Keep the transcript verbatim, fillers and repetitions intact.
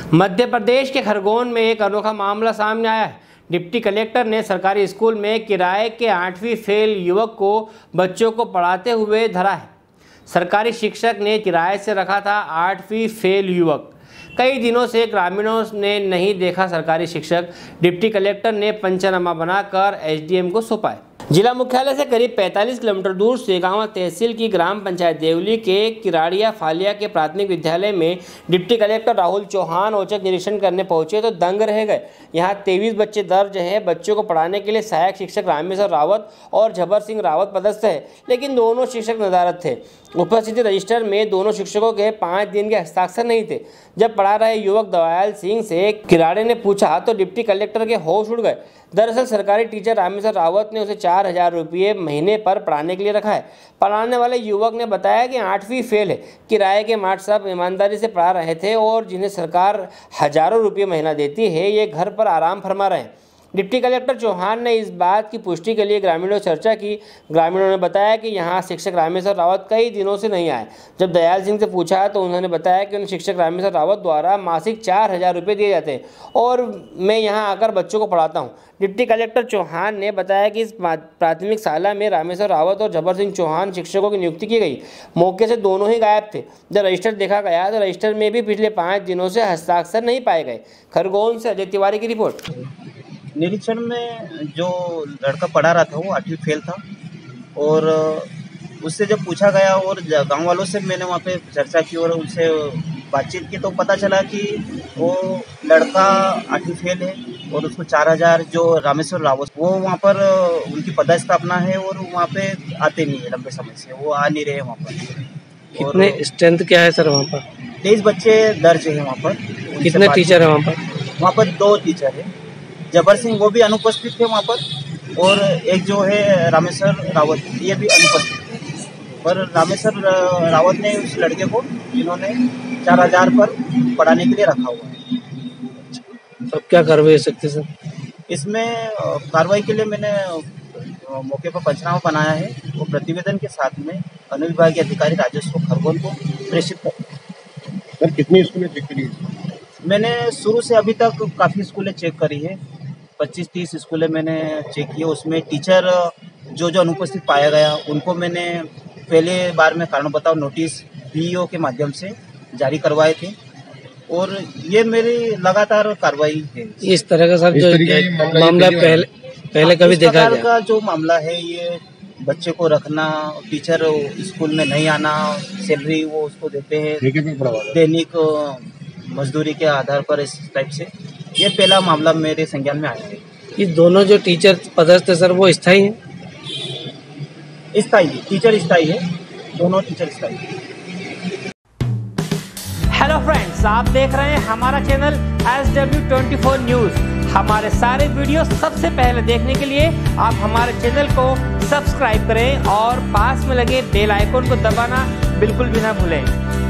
मध्य प्रदेश के खरगोन में एक अनोखा मामला सामने आया है। डिप्टी कलेक्टर ने सरकारी स्कूल में किराए के आठवीं फेल युवक को बच्चों को पढ़ाते हुए धरा है। सरकारी शिक्षक ने किराए से रखा था आठवीं फेल युवक। कई दिनों से ग्रामीणों ने नहीं देखा सरकारी शिक्षक। डिप्टी कलेक्टर ने पंचनामा बनाकर एसडीएम को सौंपा है। जिला मुख्यालय से करीब पैंतालीस किलोमीटर दूर सेगांव तहसील की ग्राम पंचायत देवली के किराड़िया फालिया के प्राथमिक विद्यालय में डिप्टी कलेक्टर राहुल चौहान औचक निरीक्षण करने पहुंचे तो दंग रह गए। यहां तेईस बच्चे दर्ज हैं। बच्चों को पढ़ाने के लिए सहायक शिक्षक रामेश्वर रावत और झबर सिंह रावत पदस्थ है, लेकिन दोनों शिक्षक नदारद थे। उपस्थित रजिस्टर में दोनों शिक्षकों के पाँच दिन के हस्ताक्षर नहीं थे। जब पढ़ा रहे युवक दयाल सिंह से किराड़े ने पूछा तो डिप्टी कलेक्टर के होश उड़ गए। दरअसल सरकारी टीचर रामेश्वर रावत ने उसे चार हजार रुपये महीने पर पढ़ाने के लिए रखा है। पढ़ाने वाले युवक ने बताया कि आठवीं फेल है। किराए के मार्ट सब ईमानदारी से पढ़ा रहे थे और जिन्हें सरकार हजारों रुपये महीना देती है, ये घर पर आराम फरमा रहे हैं। डिप्टी कलेक्टर चौहान ने इस बात की पुष्टि के लिए ग्रामीणों से चर्चा की। ग्रामीणों ने बताया कि यहाँ शिक्षक रामेश्वर रावत कई दिनों से नहीं आए। जब दयाल सिंह से पूछा तो उन्होंने बताया कि उन शिक्षक रामेश्वर रावत द्वारा मासिक चार हजार रुपये दिए जाते हैं और मैं यहाँ आकर बच्चों को पढ़ाता हूँ। डिप्टी कलेक्टर चौहान ने बताया कि इस प्राथमिक शाला में रामेश्वर रावत और झबर सिंह चौहान शिक्षकों की नियुक्ति की गई। मौके से दोनों ही गायब थे। जब रजिस्टर देखा गया तो रजिस्टर में भी पिछले पाँच दिनों से हस्ताक्षर नहीं पाए गए। खरगोन से अजय तिवारी की रिपोर्ट। निरीक्षण में जो लड़का पढ़ा रहा था वो आठवीं फेल था और उससे जब पूछा गया और गांव वालों से मैंने वहाँ पे चर्चा की और उनसे बातचीत की तो पता चला कि वो लड़का आठवीं फेल है और उसको चार हजार जो रामेश्वर रावत वो वहाँ पर उनकी पदस्थापना है और वहाँ पे आते नहीं है लंबे समय से, वो आ नहीं रहे वहाँ पर। कितने स्ट्रेंथ क्या है सर वहाँ पर? तेईस बच्चे दर्ज है वहाँ पर। कितने टीचर है वहाँ पर? वहाँ पर दो टीचर है। झबर सिंह वो भी अनुपस्थित थे वहाँ पर और एक जो है रामेश्वर रावत ये भी अनुपस्थित थे। पर रामेश्वर रावत ने उस लड़के को इन्होंने चार हजार पर पढ़ाने के लिए रखा हुआ है। अब क्या कार्रवाई हो सकती है सर? इसमें कार्रवाई के लिए मैंने मौके पर पंचनामा बनाया है। वो प्रतिवेदन के साथ में अनुविभागीय अधिकारी राजस्व खरगोन को प्रेषित कर। सर कितनी स्कूलें चेक करी? मैंने शुरू से अभी तक काफ़ी स्कूलें चेक करी है। पच्चीस तीस स्कूलें मैंने चेक किए। उसमें टीचर जो जो अनुपस्थित पाया गया उनको मैंने पहले बार में कारण बताओ नोटिस बीईओ के माध्यम से जारी करवाए थे और ये मेरी लगातार कार्रवाई है। इस तरह का सर जो मामला पहले पहले कभी देखा गया का जो मामला है, ये बच्चे को रखना, टीचर स्कूल में नहीं आना, सैलरी वो उसको देते हैं दैनिक मजदूरी के आधार पर, इस टाइप से ये पहला मामला मेरे संज्ञान में आया है। ये दोनों जो टीचर पदस्थ है सर वो स्थायी हैं? स्थायी टीचर स्थायी है, दोनों टीचर स्थायी है। हेलो फ्रेंड्स, आप देख रहे हैं हमारा channel S W twenty four news. हमारे सारे वीडियो सबसे पहले देखने के लिए आप हमारे चैनल को सब्सक्राइब करें और पास में लगे बेल आइकन को दबाना बिल्कुल भी ना भूलें।